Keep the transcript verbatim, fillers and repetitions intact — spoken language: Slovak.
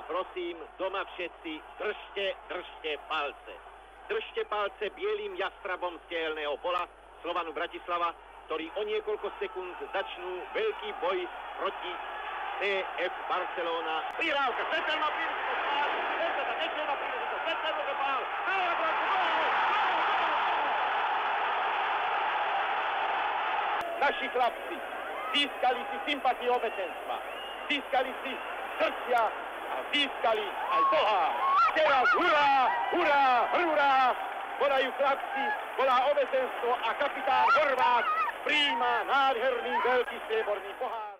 prosím, doma všetci, držte, držte palce. Držte palce bielým jastrabom z tehelného pola Slovanu Bratislava, ktorí o niekoľko sekúnd začnú veľký boj proti té ef Barcelona. Prihrávka, Štetel má príležitosť, pál, Štetel sa Štetel má príležitosť, Štetel má pál, naši chlapci získali si sympatie obecenstva, získali si srdcia a získali aj pohár. Teraz hurá, hurá, hurá, volajú chlapci, volá obecenstvo a kapitán Horváth prijíma nádherný veľký strieborný pohár.